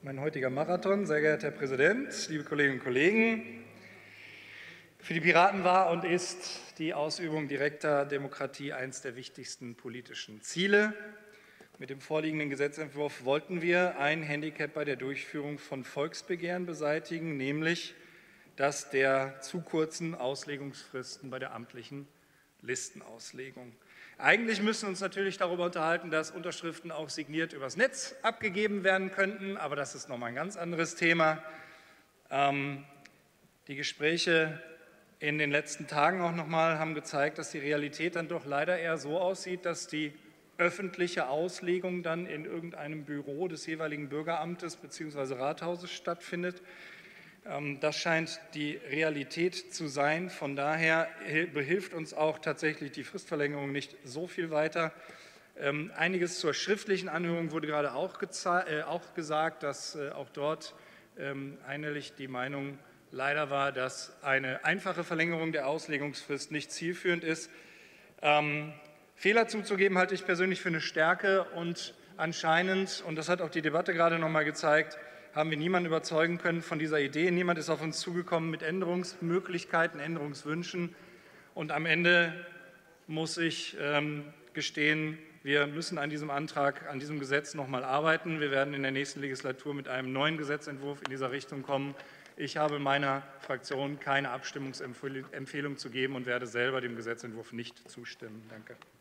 Mein heutiger Marathon, sehr geehrter Herr Präsident, liebe Kolleginnen und Kollegen. Für die Piraten war und ist die Ausübung direkter Demokratie eines der wichtigsten politischen Ziele. Mit dem vorliegenden Gesetzentwurf wollten wir ein Handicap bei der Durchführung von Volksbegehren beseitigen, nämlich das der zu kurzen Auslegungsfristen bei der amtlichen Listenauslegung. Eigentlich müssen wir uns natürlich darüber unterhalten, dass Unterschriften auch signiert übers Netz abgegeben werden könnten, aber das ist nochmal ein ganz anderes Thema. Die Gespräche in den letzten Tagen auch nochmal haben gezeigt, dass die Realität dann doch leider eher so aussieht, dass die öffentliche Auslegung dann in irgendeinem Büro des jeweiligen Bürgeramtes bzw. Rathauses stattfindet. Das scheint die Realität zu sein. Von daher behilft uns auch tatsächlich die Fristverlängerung nicht so viel weiter. Einiges zur schriftlichen Anhörung wurde gerade auch gesagt, dass auch dort einhellig die Meinung leider war, dass eine einfache Verlängerung der Auslegungsfrist nicht zielführend ist. Fehler zuzugeben halte ich persönlich für eine Stärke und anscheinend, und das hat auch die Debatte gerade noch mal gezeigt, haben wir niemanden überzeugen können von dieser Idee. Niemand ist auf uns zugekommen mit Änderungsmöglichkeiten, Änderungswünschen. Und am Ende muss ich gestehen, wir müssen an diesem Antrag, an diesem Gesetz noch mal arbeiten. Wir werden in der nächsten Legislatur mit einem neuen Gesetzentwurf in dieser Richtung kommen. Ich habe meiner Fraktion keine Abstimmungsempfehlung zu geben und werde selber dem Gesetzentwurf nicht zustimmen. Danke.